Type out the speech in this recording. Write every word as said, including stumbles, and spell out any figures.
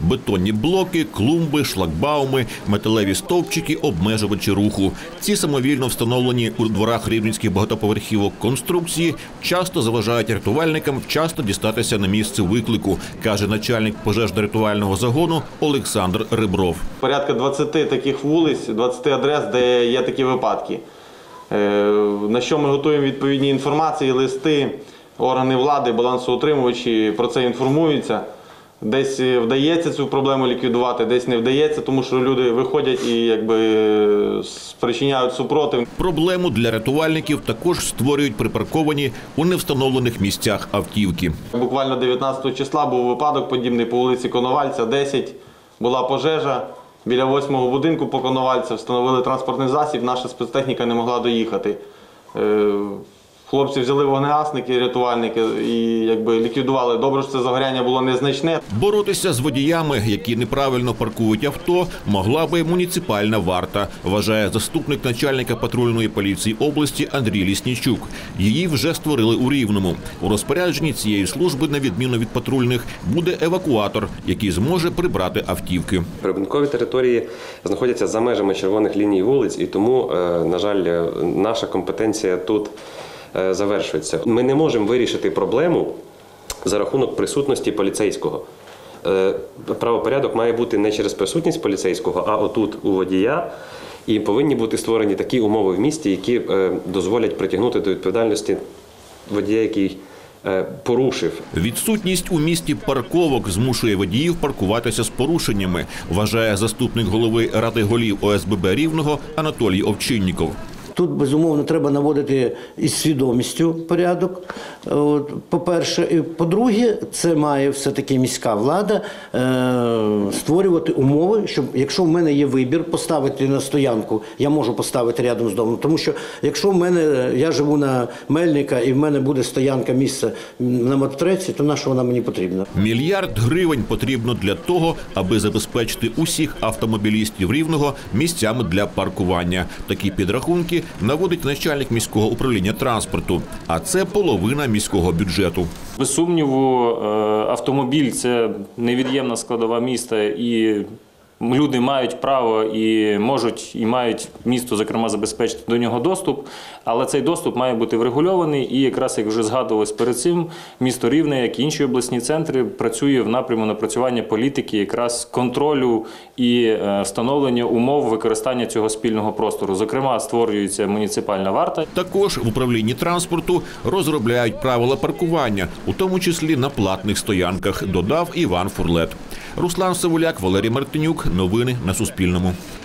Бетонні блоки, клумби, шлагбауми, металеві стовпчики, обмежувачі руху. Ці самовільно встановлені у дворах рівненських багатоповерхівок конструкції часто заважають рятувальникам вчасно дістатися на місце виклику, каже начальник пожежно-рятувального загону Олександр Рибров. Порядка двадцяти таких вулиць, двадцяти адрес, де є такі випадки. На що ми готуємо відповідні інформації, листи, органи влади, балансоутримувачі про це інформуються. Десь вдається цю проблему ліквідувати, десь не вдається, тому що люди виходять і якби спричиняють супротив. Проблему для рятувальників також створюють припарковані у невстановлених місцях автівки. Буквально дев'ятнадцятого числа був випадок подібний по вулиці Коновальця, десять, була пожежа. Біля восьмого будинку по Коновальця встановили транспортний засіб, наша спецтехніка не могла доїхати. Хлопці взяли вогнегасники, рятувальники і якби ліквідували. Добре, що це загоряння було незначне. Боротися з водіями, які неправильно паркують авто, могла би муніципальна варта, вважає заступник начальника патрульної поліції області Андрій Ліснічук. Її вже створили у Рівному. У розпорядженні цієї служби, на відміну від патрульних, буде евакуатор, який зможе прибрати автівки. Прибудинкові території знаходяться за межами червоних ліній вулиць, і тому, на жаль, наша компетенція тут завершується. Ми не можемо вирішити проблему за рахунок присутності поліцейського. Правопорядок має бути не через присутність поліцейського, а отут у водія. І повинні бути створені такі умови в місті, які дозволять притягнути до відповідальності водія, який порушив. Відсутність у місті парковок змушує водіїв паркуватися з порушеннями, вважає заступник голови Ради голів О С Б Б Рівного Анатолій Овчинніков. Тут, безумовно, треба наводити із свідомістю порядок, по-перше. І по-друге, це має все-таки міська влада створювати умови, щоб, якщо в мене є вибір поставити на стоянку, я можу поставити рядом з домом. Тому що, якщо в мене, я живу на Мельника і в мене буде стоянка місця на Матреці, то на що вона мені потрібна? Мільярд гривень потрібно для того, аби забезпечити усіх автомобілістів Рівного місцями для паркування. Такі підрахунки наводить начальник міського управління транспорту, а це половина міського бюджету. Без сумніву, автомобіль – це невід'ємна складова міста, і люди мають право і можуть, і мають місто, зокрема, забезпечити до нього доступ, але цей доступ має бути врегульований, і якраз, як вже згадувалось перед цим, місто Рівне, як і інші обласні центри, працює в напряму напрацювання політики, якраз контролю і встановлення умов використання цього спільного простору. Зокрема, створюється муніципальна варта. Також в управлінні транспорту розробляють правила паркування, у тому числі на платних стоянках, додав Іван Фурлет. Руслан Савуляк, Валерій Мартинюк. Новини на Суспільному.